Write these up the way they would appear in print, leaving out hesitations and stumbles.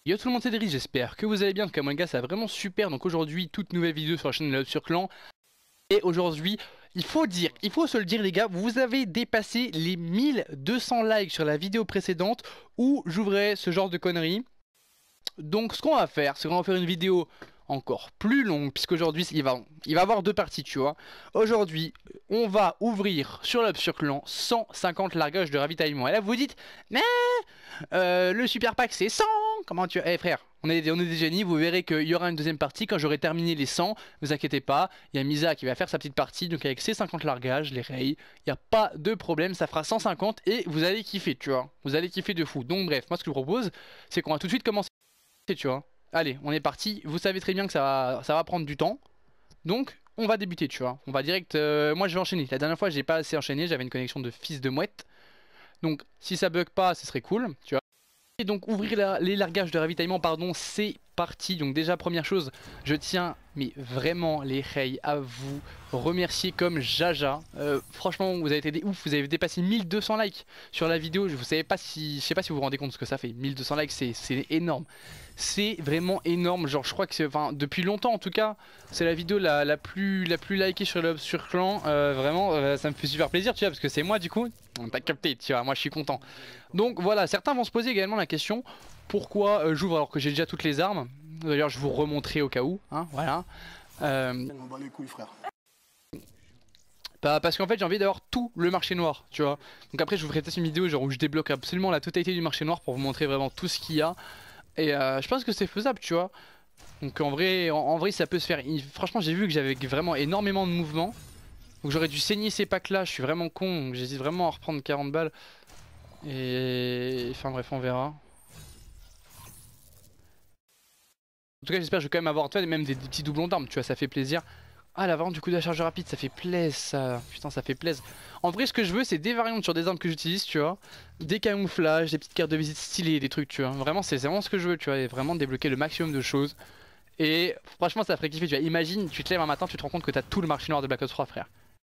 Yo tout le monde, c'est Dries, j'espère que vous allez bien. En tout cas moi les gars, ça va vraiment super. Donc aujourd'hui, toute nouvelle vidéo sur la chaîne Love sur Clan. Et aujourd'hui, il faut se le dire les gars, vous avez dépassé les 1200 likes sur la vidéo précédente où j'ouvrais ce genre de conneries. Donc ce qu'on va faire, c'est qu'on va faire une vidéo encore plus longue, puisqu'aujourd'hui il va y avoir deux parties, tu vois. Aujourd'hui, on va ouvrir sur Love sur Clan 150 largages de ravitaillement. Et là vous vous dites, mais le super pack c'est 100. Comment tu... Eh frère, on est des génies, vous verrez qu'il y aura une deuxième partie quand j'aurai terminé les 100. Ne vous inquiétez pas, il y a Misa qui va faire sa petite partie, donc avec ses 50 largages, les raids, il n'y a pas de problème, ça fera 150 et vous allez kiffer, tu vois. Vous allez kiffer de fou. Donc bref, moi ce que je vous propose, c'est qu'on va tout de suite commencer, tu vois. Allez, on est parti, vous savez très bien que ça va prendre du temps. Donc, on va débuter, tu vois. On va direct... moi, je vais enchaîner. La dernière fois, j'ai pas assez enchaîné. J'avais une connexion de fils de mouette. Donc, si ça bug pas, ce serait cool, tu vois. Et donc, ouvrir les largages de ravitaillement, pardon, c'est parti. Donc, déjà, première chose, je tiens, mais vraiment, les rays, à vous remercier comme Jaja. Franchement, vous avez été des ouf. Vous avez dépassé 1200 likes sur la vidéo. Je sais pas si vous vous rendez compte de ce que ça fait. 1200 likes, c'est énorme. C'est vraiment énorme, genre je crois que c'est, enfin depuis longtemps en tout cas, c'est la vidéo la plus likée sur Love sur Clan. Vraiment ça me fait super plaisir, tu vois, parce que c'est moi du coup, on t'a capté, tu vois, moi je suis content. Donc voilà, certains vont se poser également la question, pourquoi j'ouvre alors que j'ai déjà toutes les armes. D'ailleurs je vous remontrerai au cas où, hein, voilà. Bat les couilles, frère. Parce qu'en fait j'ai envie d'avoir tout le marché noir, tu vois. Donc après je vous ferai peut-être une vidéo genre où je débloque absolument la totalité du marché noir pour vous montrer vraiment tout ce qu'il y a. Et je pense que c'est faisable, tu vois. Donc en vrai ça peut se faire. Franchement j'ai vu que j'avais vraiment énormément de mouvements. Donc j'aurais dû saigner ces packs là, je suis vraiment con. J'hésite vraiment à reprendre 40 balles. Et enfin bref, on verra. En tout cas j'espère que je vais quand même avoir, tu vois, même des petits doublons d'armes, tu vois, ça fait plaisir. Ah la variante du coup de la charge rapide, ça fait plaisir ça. Putain ça fait plaisir. En vrai ce que je veux c'est des variantes sur des armes que j'utilise, tu vois. Des camouflages, des petites cartes de visite stylées, des trucs, tu vois. Vraiment c'est vraiment ce que je veux, tu vois. Et vraiment débloquer le maximum de choses. Et franchement ça ferait kiffer, tu vois. Imagine, tu te lèves un matin, tu te rends compte que t'as tout le marché noir de Black Ops 3, frère.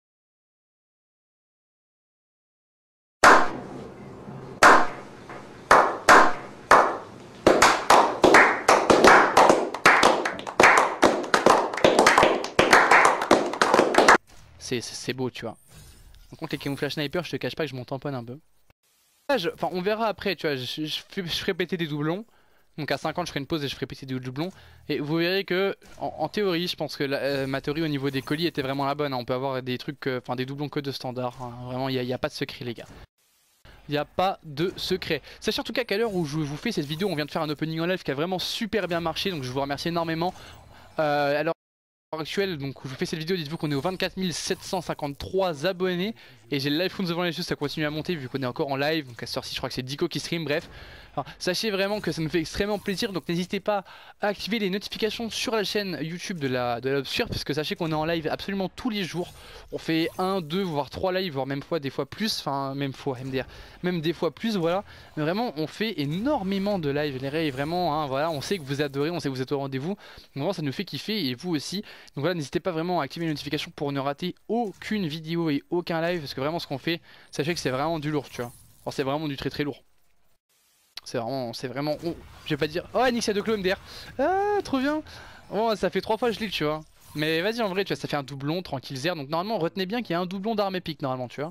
C'est beau, tu vois. Par contre les camouflages sniper, je te cache pas que je m'en tamponne un peu. Enfin on verra après, tu vois, je ferai péter des doublons. Donc à 50 je ferai une pause et je ferai péter des doublons. Et vous verrez que en théorie je pense que ma théorie au niveau des colis était vraiment la bonne, hein. On peut avoir des trucs, enfin des doublons que de standard, hein. Vraiment il n'y a pas de secret les gars. Il n'y a pas de secret. Sachez en tout cas qu'à l'heure où je vous fais cette vidéo, on vient de faire un opening en live qui a vraiment super bien marché. Donc je vous remercie énormément. Alors actuelle, donc je vous fais cette vidéo, dites-vous qu'on est aux 24 753 abonnés et j'ai le live devant les yeux, ça continue à monter vu qu'on est encore en live. Donc à ce soir-ci je crois que c'est Dico qui stream, bref. Alors, sachez vraiment que ça nous fait extrêmement plaisir, donc n'hésitez pas à activer les notifications sur la chaîne YouTube de l'Obscure, parce que sachez qu'on est en live absolument tous les jours. On fait 1, 2 voire 3 lives, voire même fois des fois plus, enfin même fois MDR, même des fois plus, voilà. Mais vraiment on fait énormément de lives, les rays, vraiment, hein, voilà, on sait que vous adorez, on sait que vous êtes au rendez-vous. Donc vraiment ça nous fait kiffer et vous aussi. Donc voilà, n'hésitez pas vraiment à activer les notifications pour ne rater aucune vidéo et aucun live, parce que vraiment ce qu'on fait, sachez que c'est vraiment du lourd, tu vois. Alors c'est vraiment du très très lourd. C'est vraiment... Oh, je vais pas dire... Oh, Nix, il y a 2 clones MDR. Ah, trop bien. Oh, ça fait 3 fois que je l'ai, tu vois. Mais vas-y, en vrai, tu vois, ça fait un doublon, tranquille zère. Donc normalement, retenez bien qu'il y a un doublon d'arme épique, normalement, tu vois.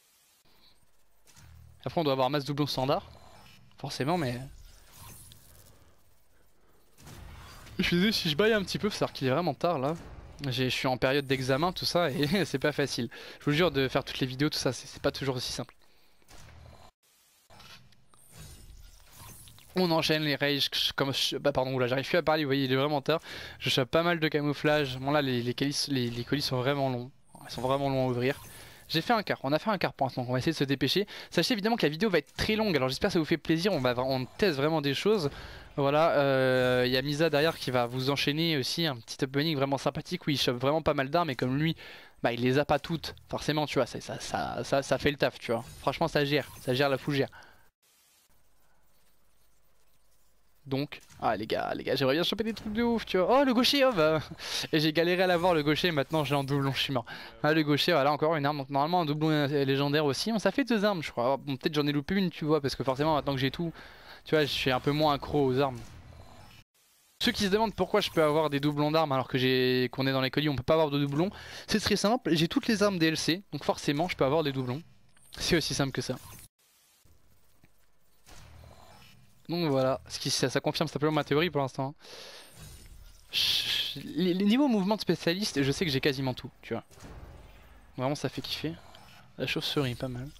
Après, on doit avoir masse doublon standard. Forcément, mais... Je suis désolé si je baille un petit peu, faut savoir qu'il est vraiment tard, là. Je suis en période d'examen, tout ça, et c'est pas facile. Je vous jure, de faire toutes les vidéos, tout ça, c'est pas toujours aussi simple. On enchaîne les rages, comme bah pardon, là j'arrive plus à parler, vous voyez il est vraiment tard. Je chope pas mal de camouflage. Bon là les colis sont vraiment longs. Ils sont vraiment longs à ouvrir. J'ai fait un quart, on a fait un quart pour l'instant, on va essayer de se dépêcher. Sachez évidemment que la vidéo va être très longue, alors j'espère que ça vous fait plaisir, on teste vraiment des choses. Voilà, y a Misa derrière qui va vous enchaîner aussi, un petit opening vraiment sympathique où il chope vraiment pas mal d'armes et comme lui, bah il les a pas toutes, forcément tu vois, ça fait le taf tu vois. Franchement ça gère la fougère. Donc, ah les gars, j'aimerais bien choper des trucs de ouf, tu vois. Oh le gaucher, oh bah. Et j'ai galéré à l'avoir le gaucher, maintenant j'ai en doublon, je suis mort. Ah le gaucher, voilà encore une arme, donc normalement un doublon légendaire aussi. Bon, ça fait 2 armes je crois. Bon peut-être j'en ai loupé une tu vois, parce que forcément maintenant que j'ai tout, tu vois, je suis un peu moins accro aux armes. Ceux qui se demandent pourquoi je peux avoir des doublons d'armes alors que qu'on est dans les colis, on peut pas avoir de doublons. C'est très simple, j'ai toutes les armes DLC, donc forcément je peux avoir des doublons. C'est aussi simple que ça. Donc voilà, ça confirme simplement ma théorie pour l'instant. Les niveaux mouvement de spécialiste, je sais que j'ai quasiment tout, tu vois. Vraiment ça fait kiffer. La chauve-souris, pas mal.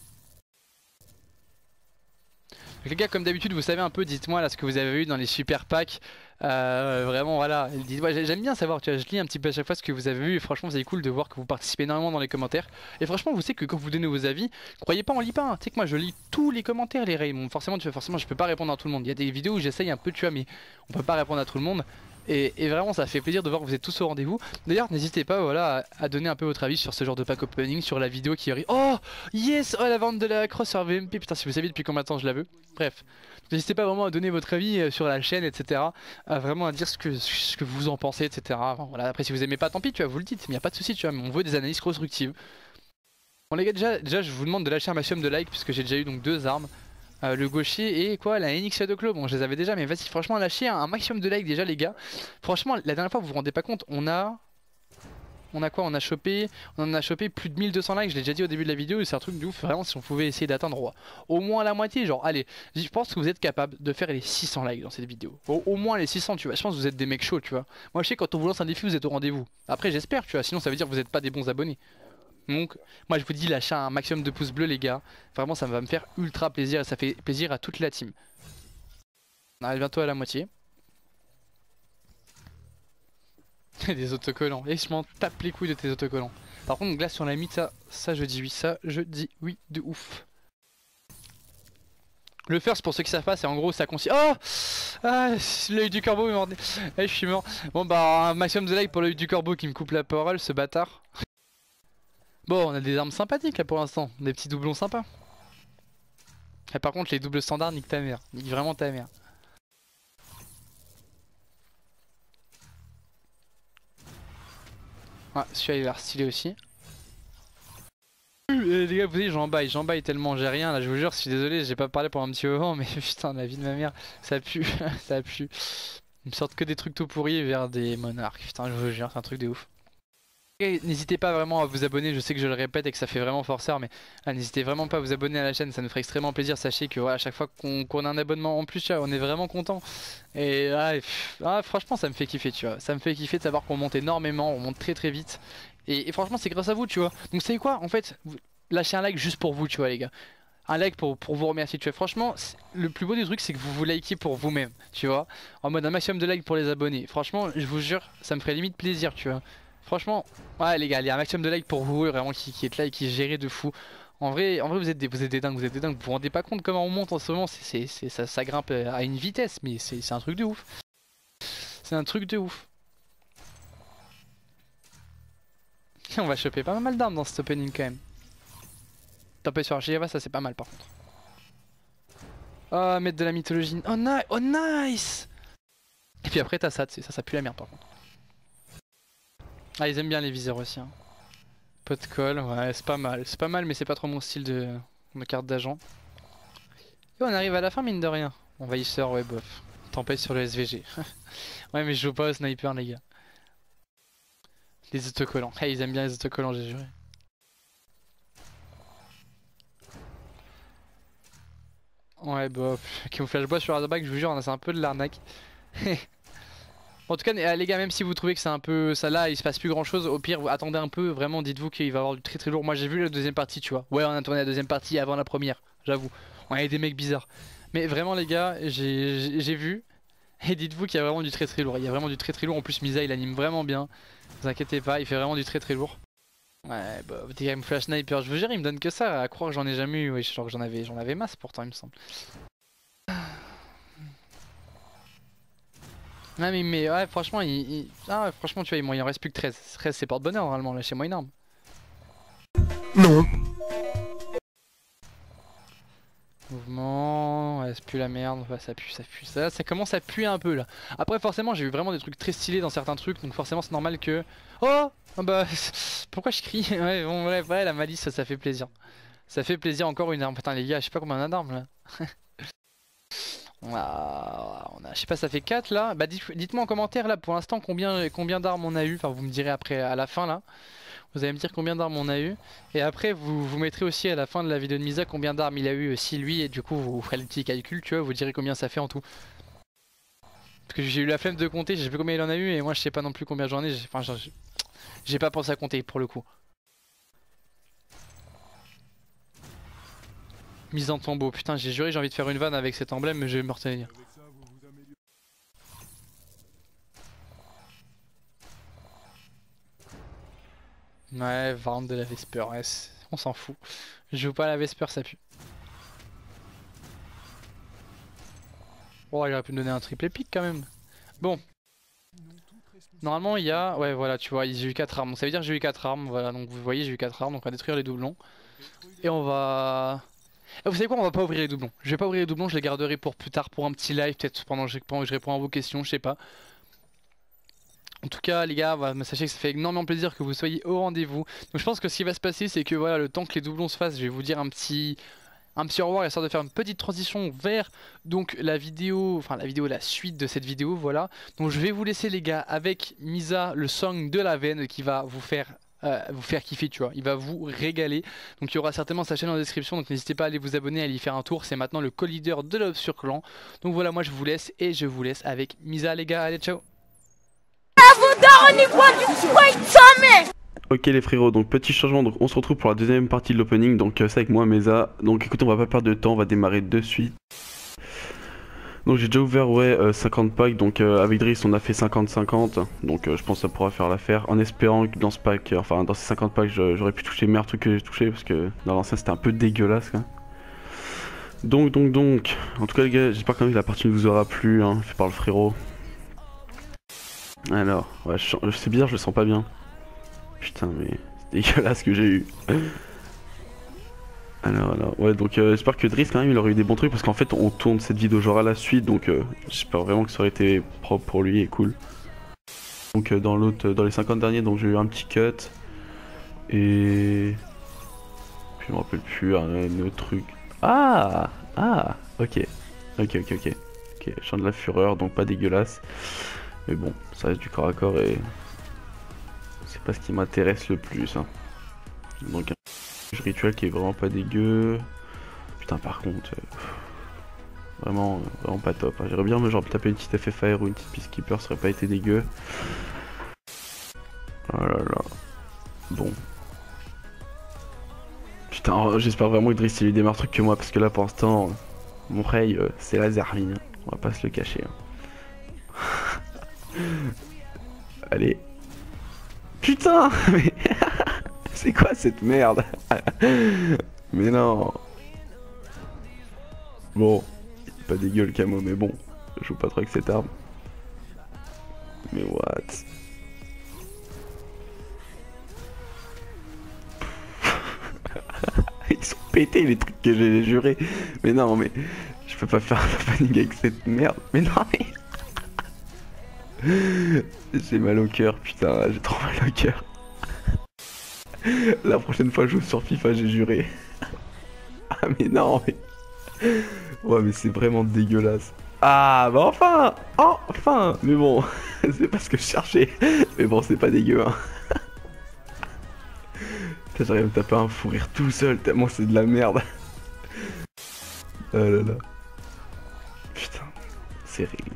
Donc les gars, comme d'habitude, vous savez un peu, dites-moi là ce que vous avez eu dans les super packs. Vraiment, voilà. J'aime bien savoir, tu vois, je lis un petit peu à chaque fois ce que vous avez vu. Et franchement, c'est cool de voir que vous participez énormément dans les commentaires. Et franchement, vous savez que quand vous donnez vos avis, croyez pas, on lit pas. Hein. Tu sais que moi, je lis tous les commentaires, les Raymond. Forcément, je peux pas répondre à tout le monde. Il y a des vidéos où j'essaye un peu, tu vois, mais on peut pas répondre à tout le monde. Et vraiment ça fait plaisir de voir que vous êtes tous au rendez-vous. D'ailleurs n'hésitez pas voilà, à donner un peu votre avis sur ce genre de pack opening, sur la vidéo qui arrive. Oh yes, oh la vente de la cross sur VMP, putain si vous savez depuis combien de temps je la veux. Bref, n'hésitez pas vraiment à donner votre avis sur la chaîne etc. Vraiment à dire ce que vous en pensez etc. Enfin, voilà, après si vous aimez pas tant pis tu vois, vous le dites, mais y a pas de souci tu vois, mais on veut des analyses constructives. Bon les gars déjà je vous demande de lâcher un maximum de likes puisque j'ai déjà eu donc 2 armes. Le gaucher et quoi la NX Shadowclaw, bon je les avais déjà mais vas-y franchement lâchez un maximum de likes déjà les gars. Franchement la dernière fois vous vous rendez pas compte, on a quoi, on en a chopé plus de 1200 likes, je l'ai déjà dit au début de la vidéo et c'est un truc de ouf vraiment si on pouvait essayer d'atteindre au moins la moitié, genre allez, je pense que vous êtes capable de faire les 600 likes dans cette vidéo, au moins les 600 tu vois, je pense que vous êtes des mecs chauds tu vois. Moi je sais quand on vous lance un défi vous êtes au rendez-vous, après j'espère tu vois, sinon ça veut dire que vous êtes pas des bons abonnés. Donc moi je vous dis lâchez un maximum de pouces bleus les gars. Vraiment ça va me faire ultra plaisir et ça fait plaisir à toute la team. On arrive bientôt à la moitié. Des autocollants. Et je m'en tape les couilles de tes autocollants. Par contre glace sur la mythe ça je dis oui. Ça je dis oui de ouf. Le first pour ceux qui savent pas c'est en gros ça consiste... Oh ah, l'œil du corbeau est mort. Eh, je suis mort. Bon bah un maximum de like pour l'œil du corbeau qui me coupe la parole ce bâtard. Bon, on a des armes sympathiques là pour l'instant, des petits doublons sympas. Et par contre, les doubles standards, nique ta mère, nique vraiment ta mère. Ah, celui-là il a l'air stylé aussi. Les gars, vous voyez, j'en baille tellement, j'ai rien là, je vous jure, je suis désolé, j'ai pas parlé pendant un petit moment, mais putain, la vie de ma mère, ça pue, ça pue. Ils me sortent que des trucs tout pourris vers des monarques, putain, je vous jure, c'est un truc de ouf. N'hésitez pas vraiment à vous abonner, je sais que je le répète et que ça fait vraiment forceur mais n'hésitez vraiment pas à vous abonner à la chaîne, ça nous ferait extrêmement plaisir. Sachez que à chaque fois qu'on a un abonnement en plus, on est vraiment content. Et franchement ça me fait kiffer tu vois, ça me fait kiffer de savoir qu'on monte énormément, on monte très vite. Et franchement c'est grâce à vous tu vois. Donc vous savez quoi en fait, lâchez un like juste pour vous tu vois les gars. Un like pour vous remercier tu vois, franchement le plus beau du truc c'est que vous vous likez pour vous-même tu vois. En mode un maximum de likes pour les abonnés, franchement je vous jure ça me ferait limite plaisir tu vois. Franchement, ouais les gars, il y a un maximum de likes pour vous, vraiment qui est là et qui est géré de fou. En vrai vous êtes des dingues, vous vous rendez pas compte comment on monte en ce moment, ça grimpe à une vitesse, mais c'est un truc de ouf. C'est un truc de ouf. On va choper pas mal d'armes dans cet opening quand même. Taper sur Archigava, ça c'est pas mal par contre. Oh, mettre de la mythologie. Oh nice. Et puis après t'as ça pue la merde par contre. Ah ils aiment bien les viseurs aussi hein. Pot de colle, ouais c'est pas mal mais c'est pas trop mon style de carte d'agent. Et on arrive à la fin mine de rien. Envahisseur ouais bof. Tempête sur le SVG. Ouais mais je joue pas au sniper les gars. Les autocollants, hey, ils aiment bien les autocollants j'ai juré. Ouais bof, camouflage bois sur Razorback je vous jure c'est un peu de l'arnaque. En tout cas les gars même si vous trouvez que c'est un peu ça là il se passe plus grand chose, au pire vous attendez un peu, vraiment dites-vous qu'il va y avoir du très lourd. Moi j'ai vu la deuxième partie tu vois, ouais on a tourné la deuxième partie avant la première, j'avoue, on avait des mecs bizarres. Mais vraiment les gars j'ai vu et dites-vous qu'il y a vraiment du très lourd, il y a vraiment du très lourd, en plus Misa il anime vraiment bien, vous inquiétez pas, il fait vraiment du très lourd. Ouais bah des game flash sniper je vous jure il me donne que ça, à croire que j'en ai jamais eu, ouais, genre que j'en avais masse pourtant il me semble. Ah mais ouais franchement franchement tu vois il en reste plus que 13. 13 c'est porte-bonheur normalement, lâchez-moi une arme. Non. Mouvement, ouais, c'est plus la merde, ouais, ça pue, ça commence à puer un peu là. Après forcément j'ai eu vraiment des trucs très stylés dans certains trucs, donc forcément c'est normal que... Oh bah pourquoi je crie? Ouais bon bref, ouais la malice ça fait plaisir. Ça fait plaisir encore une arme, putain les gars je sais pas combien on a d'armes là. Waouh. on a, je sais pas, ça fait 4 là. Bah dites-moi en commentaire là pour l'instant combien d'armes on a eu. Enfin vous me direz après à la fin là. Vous allez me dire combien d'armes on a eu. Et après vous mettrez aussi à la fin de la vidéo de Misa combien d'armes il a eu aussi lui. Et du coup vous ferez le petit calcul, tu vois, vous direz combien ça fait en tout. Parce que j'ai eu la flemme de compter, je sais plus combien il en a eu et moi je sais pas non plus combien j'en ai. Enfin j'ai pas pensé à compter pour le coup. Mise en tombeau, putain j'ai juré j'ai envie de faire une vanne avec cet emblème mais je vais me retenir. Ouais, vente de la Vesper, ouais, on s'en fout. Je joue pas à la Vesper, ça pue. Oh, il aurait pu me donner un triple épique quand même. Bon. Normalement, il y a... Ouais, voilà, tu vois, j'ai eu 4 armes. Donc, ça veut dire que j'ai eu 4 armes. Voilà, donc vous voyez, j'ai eu 4 armes. Donc, on va détruire les doublons. Et on va... Ah, vous savez quoi, on va pas ouvrir les doublons. Je vais pas ouvrir les doublons, je les garderai pour plus tard, pour un petit live, peut-être pendant que je réponds à vos questions, je sais pas. En tout cas les gars, voilà, sachez que ça fait énormément plaisir que vous soyez au rendez-vous. Donc je pense que ce qui va se passer c'est que voilà, le temps que les doublons se fassent, je vais vous dire un petit au revoir histoire de faire une petite transition vers donc la vidéo, la suite de cette vidéo, voilà. Donc je vais vous laisser les gars avec Misa, le song de la veine qui va vous faire kiffer, tu vois, il va vous régaler. Donc il y aura certainement sa chaîne en description, donc n'hésitez pas à aller vous abonner, à aller y faire un tour. C'est maintenant le co-leader de l'Obscur Clan. Donc voilà, moi je vous laisse et je vous laisse avec Misa les gars, allez ciao. Ok les frérots, donc petit changement, donc on se retrouve pour la deuxième partie de l'opening, donc ça avec moi Mesa. Donc écoutez, on va pas perdre de temps, on va démarrer de suite. Donc j'ai déjà ouvert 50 packs, donc avec Driss on a fait 50-50, donc je pense que ça pourra faire l'affaire, en espérant que dans ce pack, enfin dans ces 50 packs j'aurais pu toucher les meilleurs trucs que j'ai touché, parce que dans l'ancien c'était un peu dégueulasse quoi. Donc, en tout cas les gars, j'espère quand même que la partie ne vous aura plu, hein, fait par le frérot. Alors, ouais, c'est bizarre, je le sens pas bien. Putain, mais c'est dégueulasse ce que j'ai eu. Alors, ouais, donc j'espère que Driss quand même il aurait eu des bons trucs parce qu'en fait on tourne cette vidéo genre à la suite, donc j'espère vraiment que ça aurait été propre pour lui et cool. Donc dans les 50 derniers, donc j'ai eu un petit cut et puis je me rappelle plus un autre truc. Ah, ok, chant de la fureur, donc pas dégueulasse, mais bon, ça reste du corps à corps et c'est pas ce qui m'intéresse le plus. Hein. Donc un rituel qui est vraiment pas dégueu. Putain par contre, vraiment pas top. Hein. J'aimerais bien me genre taper une petite FFR ou une petite Peacekeeper, ça aurait pas été dégueu. Oh là là. Bon. Putain, j'espère vraiment que Driss il lui démarre truc que moi parce que là pour l'instant, mon Ray c'est la Zermine. On va pas se le cacher. Hein. Allez. Putain mais c'est quoi cette merde? Mais non. Bon, pas dégueu le camo, mais bon, je joue pas trop avec cette arme. Mais what? Ils sont pétés les trucs que j'ai jurés. Mais non, mais je peux pas faire la panique avec cette merde. Mais non, mais j'ai mal au cœur, putain, j'ai trop mal au cœur. La prochaine fois je joue sur FIFA, j'ai juré. Ah mais non, mais... Ouais mais c'est vraiment dégueulasse. Ah bah enfin. Mais bon, c'est pas ce que je cherchais. Mais bon, c'est pas dégueu hein. Putain, j'arrive à me taper un fou rire tout seul tellement c'est de la merde. Oh là là. Putain, c'est réglé.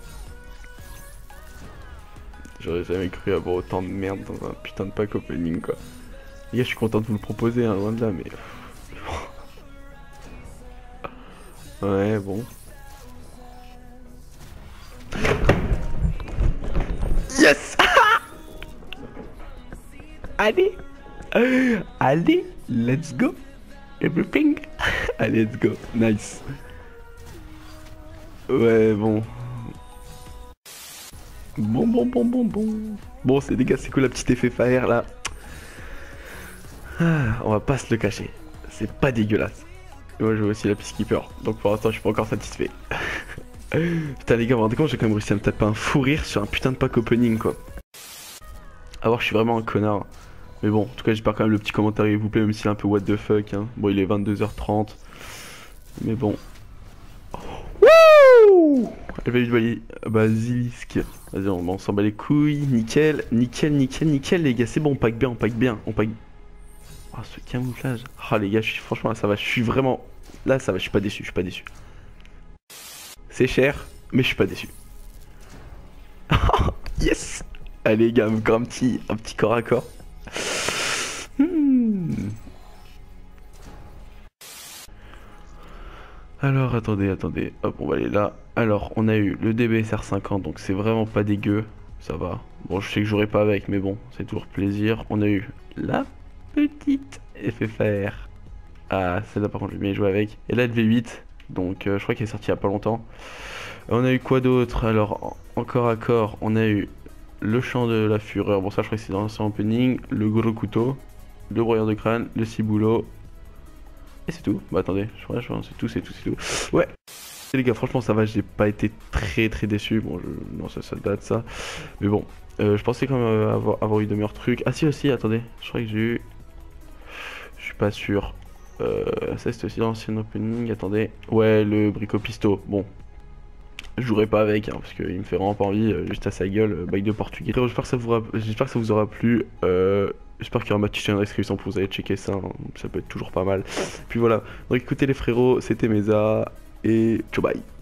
J'aurais jamais cru avoir autant de merde dans un putain de pack opening quoi. Les gars, je suis content de vous le proposer, hein, loin de là, mais... Ouais, bon. Yes. Allez. Allez, let's go. Everything. Allez, let's go. Nice. Ouais, bon. Bon, c'est des gars, c'est cool la petite effet fire là. On va pas se le cacher, c'est pas dégueulasse. Et moi je veux aussi la Peacekeeper, donc pour l'instant je suis pas encore satisfait. Putain les gars, vous vous rendez compte, j'ai quand même réussi à me taper un fou rire sur un putain de pack opening quoi. A voir, je suis vraiment un connard. Mais bon, en tout cas j'espère quand même le petit commentaire il vous plaît, même s'il est un peu what the fuck hein. Bon il est 22h30, mais bon. Wouh! Basilisk. Vas-y, on s'en bat les couilles. Nickel, nickel, nickel, nickel, les gars. C'est bon, on pack bien, on pack bien. On pack. Oh, ce camouflage. Ah, les gars, franchement, là, ça va. Je suis vraiment. Là, ça va, je suis pas déçu, je suis pas déçu. C'est cher, mais je suis pas déçu. Yes! Allez, les gars, encore un petit corps à corps. Alors, attendez. Hop, on va aller là. Alors, on a eu le DBSR 50, donc c'est vraiment pas dégueu. Ça va. Bon, je sais que j'aurai pas avec, mais bon, c'est toujours plaisir. On a eu la petite FFR. Ah, celle-là, par contre, je vais bien y jouer avec. Et là, le V8. Donc, je crois qu'elle est sortie il y a pas longtemps. On a eu quoi d'autre? Alors, encore à corps, on a eu le chant de la fureur. Bon, ça, je crois que c'est dans l'ancien opening. Le gros couteau. Le broyeur de crâne. Le ciboulot. Et c'est tout. Bah, attendez, je crois que c'est tout. Ouais. Et les gars, franchement, ça va. J'ai pas été très déçu. Bon, non, ça date, ça. Mais bon, je pensais quand même avoir eu de meilleurs trucs. Ah, si, aussi, attendez. Je crois que j'ai eu. Je suis pas sûr. Ça, c'était aussi dans l'ancien opening. Attendez. Ouais, le brico-pisto. Bon. Je jouerai pas avec hein, parce qu'il me fait vraiment pas envie, juste à sa gueule, bail de portugais. J'espère que ça vous aura plu. J'espère qu'il y aura ma petite chaîne de description pour vous aller checker ça, hein. Ça peut être toujours pas mal. Puis voilà, donc écoutez les frérots, c'était Meza et ciao bye.